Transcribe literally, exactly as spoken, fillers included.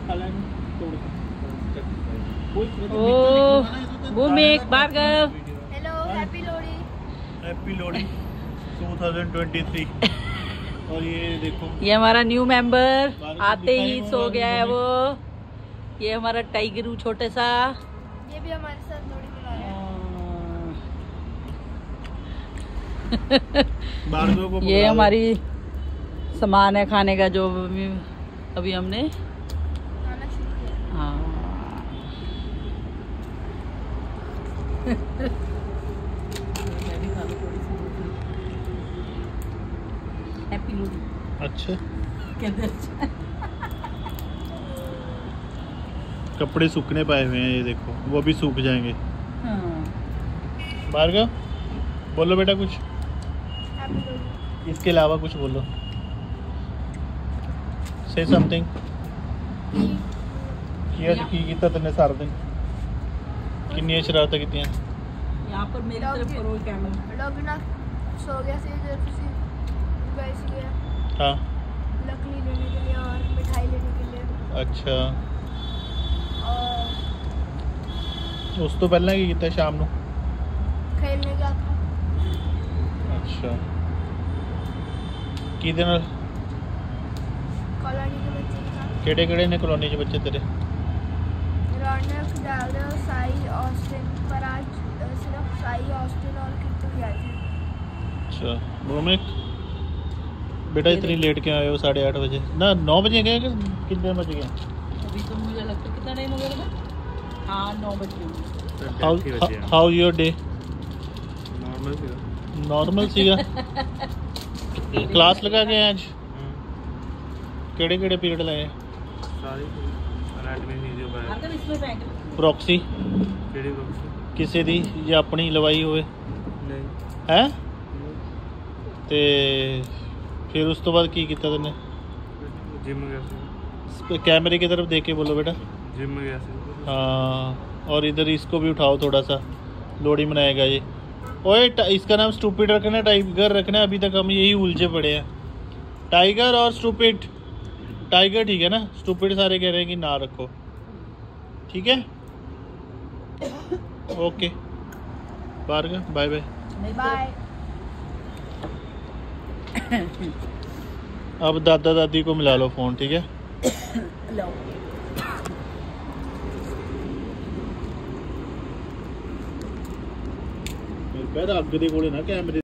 ओ Bhoomik Bhargav, hello, happy Lohri. Happy Lohri two thousand twenty three. और ये देखो, ये हमारा न्यू मेंबर आते ही सो गया है वो। ये हमारा टाइगरू छोटे सा, ये भी हमारे साथ लोहड़ी मना रहा है। ये हमारी सामान है खाने का जो अभी हमने खाना शुरू किया। हाँ हैप्पी लोहड़ी। अच्छा, कहते अच्छा। कपड़े सूखने पाए हुए हैं, ये देखो वो भी सूख जाएंगे। हाँ। भार्गव बोलो बेटा कुछ, हैप्पी लोहड़ी। इसके अलावा कुछ बोलो, से समथिंग। किया की ਕੀਤਾ तन्ने सारा दिन कितनी शरारत की यहाँ पर मेरी तरफ करो कैमरा। डॉगी ना सो गया से इधर से गए थे। हाँ, लकड़ी लेने के लिए और मिठाई लेने के लिए। अच्छा, और उस तो पहले की ਕੀਤਾ शाम ਨੂੰ खेलने गया था। अच्छा, किहदे नाल कॉलोनी के बच्चे के साथ। ਕਿਹੜੇ ਕਿਹੜੇ ਨੇ ਕਲੋਨੀ 'ਚ ਬੱਚੇ ਤੇਰੇ? रौनक, डालर, साई, ऑस्टिन, पर आज अ, सिर्फ साई, ऑस्टिन और किट्टू गए थे। अच्छा, भूमिक बेटा इतनी लेट क्यों आए हो? साढ़े आठ बजे ना, नौ बजे गए कि कितने बजे गए? अभी तो मुझे लगता है कितना टाइम हो गया था? हाँ नौ बजे। How how your day? Normal सीगा। नॉर्मल सीगा। क्लास लगा गए आज? केड़े केड़े पीरियड लगे? सारी एनाटॉमी फिजियो भार्गव इसमें फेंक। प्रॉक्सी केड़ी प्रॉक्सी? किसी दी या अपनी लवाई होए नहीं है? ते फिर उस तो बाद की किया तूने? जिम गया सी। कैमरे की तरफ देख के बोलो बेटा। जिम गया सी। हाँ, और इधर इसको भी उठाओ थोड़ा सा, लोहड़ी मनाएगा ये। ओए इसका नाम स्टूपिड रखना है, टाइगर रखना है? अभी तक हम यही उलझे पड़े हैं, टाइगर और स्टूपिड। टाइगर ठीक है ना, स्टूपिड सारे कह रहे हैं कि ना रखो, ठीक है? Okay Bhargav, bye bye. Bye. अब दादा दादी को मिला लो फोन, ठीक है? लो। पैर अग दे कोले ना कैमरे